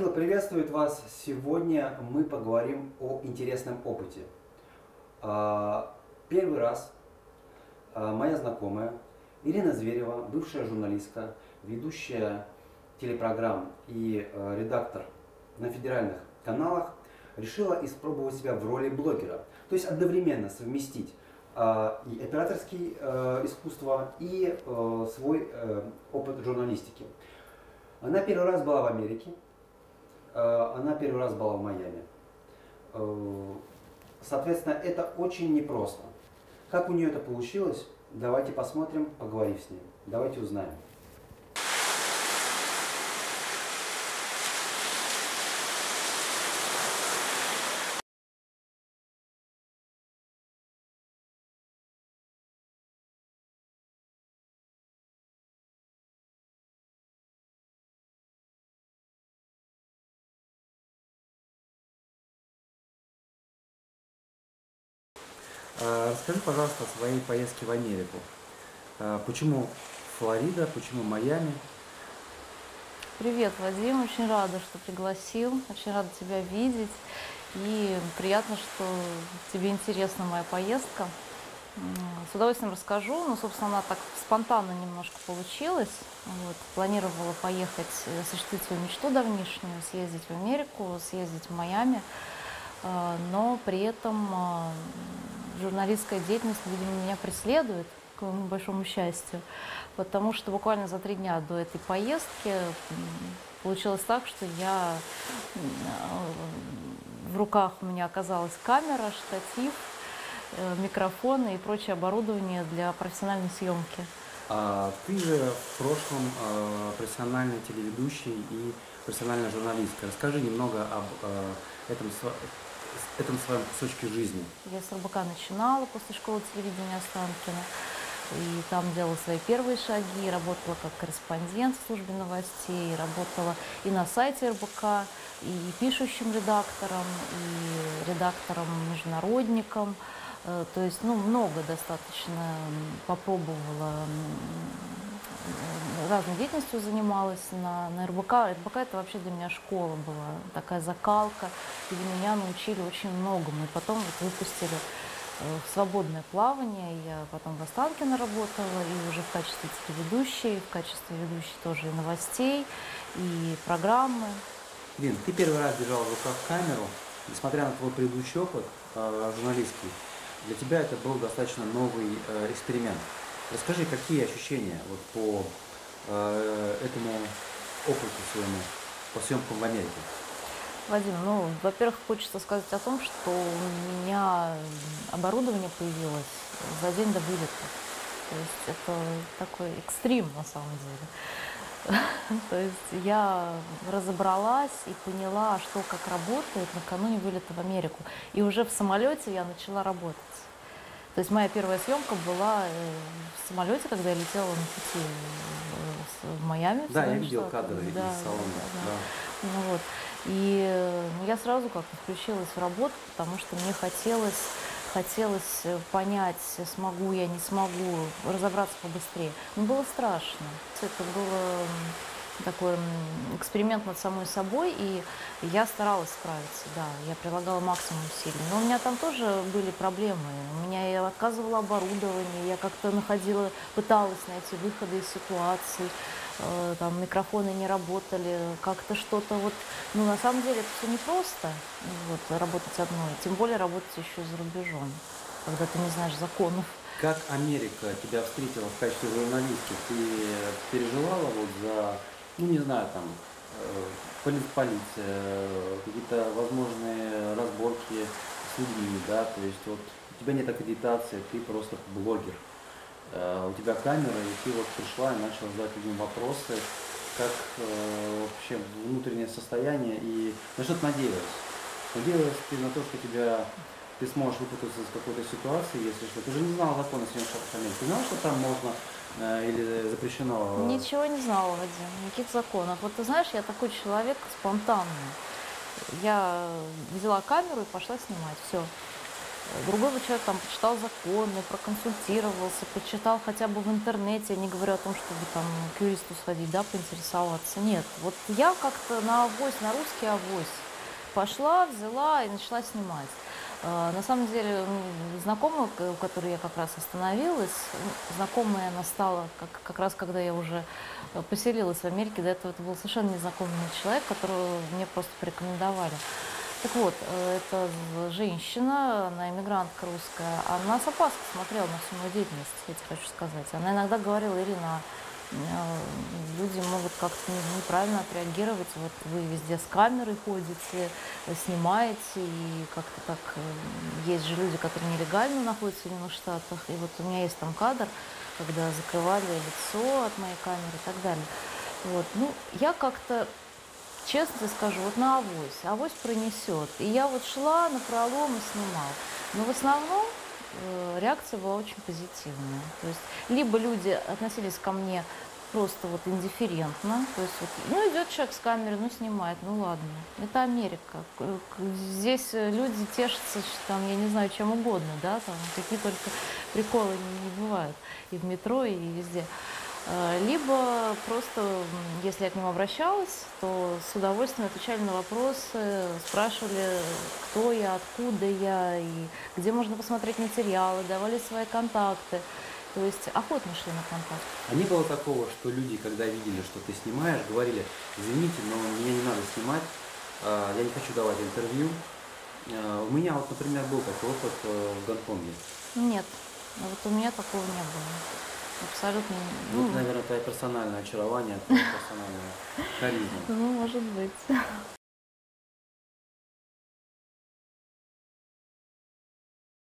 Михаил приветствует вас. Сегодня мы поговорим о интересном опыте. Первый раз моя знакомая Ирина Зверева, бывшая журналистка, ведущая телепрограмм и редактор на федеральных каналах, решила испробовать себя в роли блогера. То есть одновременно совместить и операторское искусство, и свой опыт журналистики. Она первый раз была в Америке, она первый раз была в Майами. Соответственно, это очень непросто. Как у нее это получилось? Давайте посмотрим, поговорим с ней. Давайте узнаем. Расскажи, пожалуйста, о своей поездке в Америку. Почему Флорида, почему Майами? Привет, Вадим, очень рада, что пригласил, очень рада тебя видеть, и приятно, что тебе интересна моя поездка. С удовольствием расскажу, но, собственно, она так спонтанно немножко получилась. Вот, планировала поехать, осуществить свою мечту давнишнюю, съездить в Америку, съездить в Майами, но при этом журналистская деятельность, видимо, меня преследует, к моему большому счастью, потому что буквально за 3 дня до этой поездки получилось так, что в руках у меня оказалась камера, штатив, микрофоны и прочее оборудование для профессиональной съемки. Ты же в прошлом профессиональный телеведущий и профессиональная журналистка. Расскажи немного об этом своем кусочке жизни. Я с РБК начинала после школы телевидения Останкино, и там делала свои первые шаги, работала как корреспондент в службе новостей, работала и на сайте РБК, и пишущим редактором, и редактором-международником. То есть, много достаточно попробовала, разной деятельностью занималась на РБК. РБК это вообще для меня школа была, такая закалка, где меня научили очень многому. И потом выпустили в свободное плавание. Я потом в Останкино работала, и уже в качестве телеведущей, в качестве ведущей тоже и новостей, и программы. Лин, ты первый раз держала в руках камеру, несмотря на твой предыдущий опыт журналистский. Для тебя это был достаточно новый эксперимент. Расскажи, какие ощущения по этому опыту своему, по съемкам в Америке? Вадим, во-первых, хочется сказать о том, что у меня оборудование появилось за день до вылета. То есть это такой экстрим на самом деле. То есть я разобралась и поняла, что как работает накануне вылета в Америку. И уже в самолете я начала работать. То есть моя первая съемка была в самолете, когда я летела на пути в Майами. Да, я видел кадры из салона. Да. И я сразу как-то включилась в работу, потому что мне хотелось понять, смогу я, не смогу, разобраться побыстрее. Но было страшно. Это было такой эксперимент над самой собой, и я старалась справиться, да, я прилагала максимум усилий. Но у меня там тоже были проблемы. У меня я отказывала оборудование, я как-то пыталась найти выходы из ситуации, там микрофоны не работали, как-то что-то на самом деле это все непросто, работать одной, тем более работать еще за рубежом, когда ты не знаешь законов. Как Америка тебя встретила в качестве журналистки? Ты переживала за, не знаю, там, полиция, какие-то возможные разборки с людьми, да, то есть у тебя нет аккредитации, ты просто блогер. У тебя камера, и ты пришла и начала задать людям вопросы, как вообще внутреннее состояние, и на что ты надеялась? Надеялась ты на то, что ты сможешь выпутаться из какой-то ситуации, если что? Ты же не знала закона Соединенных Штатов Америки. Ты знала, что там можно или запрещено? Ничего не знала, Вадим, никаких законов. Ты знаешь, я такой человек спонтанный. Я взяла камеру и пошла снимать, все. Другой вот человек там почитал законы, проконсультировался, почитал хотя бы в интернете, я не говорю о том, чтобы там к юристу сходить, да, поинтересоваться. Нет, вот я как-то на авось, на русский авось пошла, взяла и начала снимать. На самом деле, знакомая, у которой я как раз остановилась, знакомая она стала как раз, когда я уже поселилась в Америке. До этого это был совершенно незнакомый мне человек, которого мне просто порекомендовали. Так вот, это женщина, она иммигрантка русская, она с опаской смотрела на всю мою деятельность, я тебе хочу сказать. Она иногда говорила: Ирина, люди могут как-то неправильно отреагировать, вот вы везде с камерой ходите, снимаете, и как-то так, есть же люди, которые нелегально находятся в Соединенных Штатах, и вот у меня есть там кадр, когда закрывали лицо от моей камеры и так далее. Вот, ну, я как-то, честно тебе скажу, вот на авось, авось пронесет. И я вот шла напролом и снимала. Но в основном реакция была очень позитивная. То есть либо люди относились ко мне просто вот индифферентно, то есть вот, ну, идет человек с камерой, ну, снимает, ну, ладно, это Америка. Здесь люди тешатся, что там, я не знаю, чем угодно, да, там какие только приколы не бывают и в метро, и везде. Либо просто, если я к ним обращалась, то с удовольствием отвечали на вопросы, спрашивали, кто я, откуда я, и где можно посмотреть материалы, давали свои контакты. То есть охотно шли на контакт. А не было такого, что люди, когда видели, что ты снимаешь, говорили: извините, но меня не надо снимать, я не хочу давать интервью. У меня вот, например, был такой опыт в Гонконге. Нет, вот у меня такого не было. Абсолютно. Вот, наверное, твое персональное очарование, твоя персональная харизма. Ну, может быть.